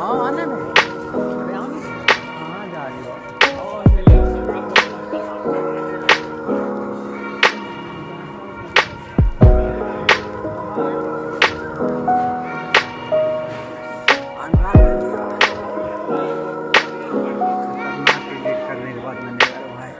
हाँ आना ना, अरे आओ ना, कहाँ जा रही हो? करने के बाद मैंने भाई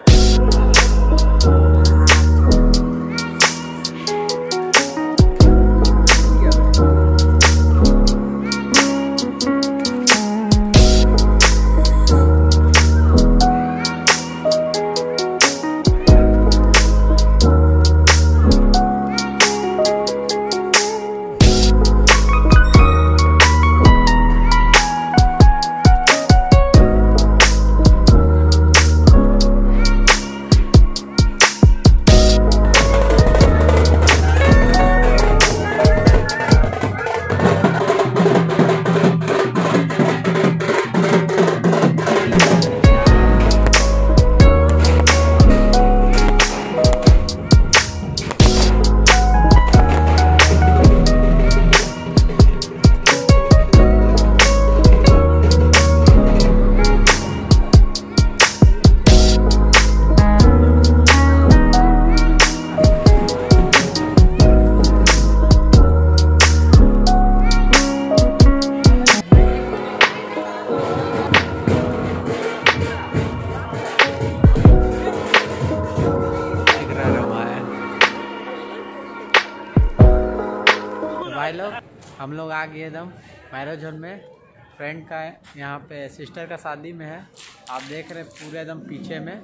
भाई लोग हम लोग आ गए एकदम मैरिज हॉल में। फ्रेंड का है, यहाँ पे सिस्टर का शादी में है। आप देख रहे हैं पूरे एकदम पीछे में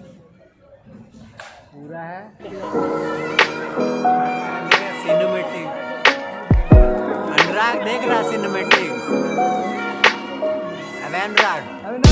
पूरा है सिनेमैटिक। अनुराग देख रहा सिनेमैटिक। अबे अनुराग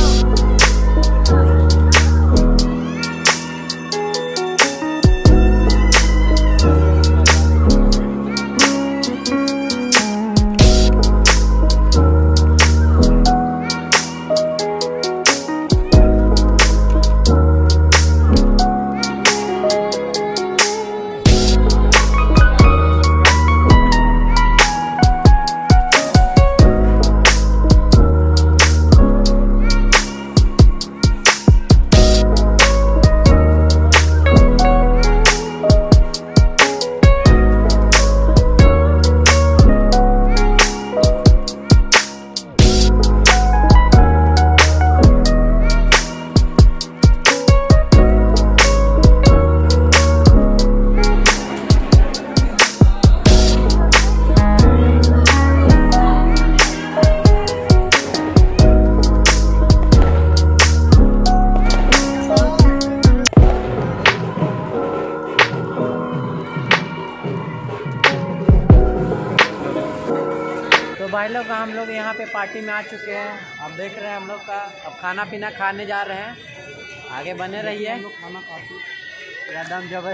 तो भाई लोग हम लोग यहाँ पे पार्टी में आ चुके हैं। अब देख रहे हैं हम लोग का अब खाना पीना खाने जा रहे हैं। आगे बने रहिए। खाना काफी एकदम जब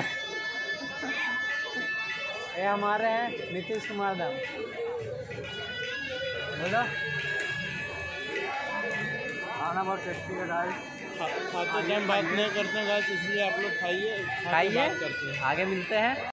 ये हमारे हैं नीतीश कुमार दम। बोलो खाना बहुत टेस्टी है गाइस। खाते टाइम बात नहीं करते गाइस, इसलिए आप लोग खाइए आगे मिलते हैं।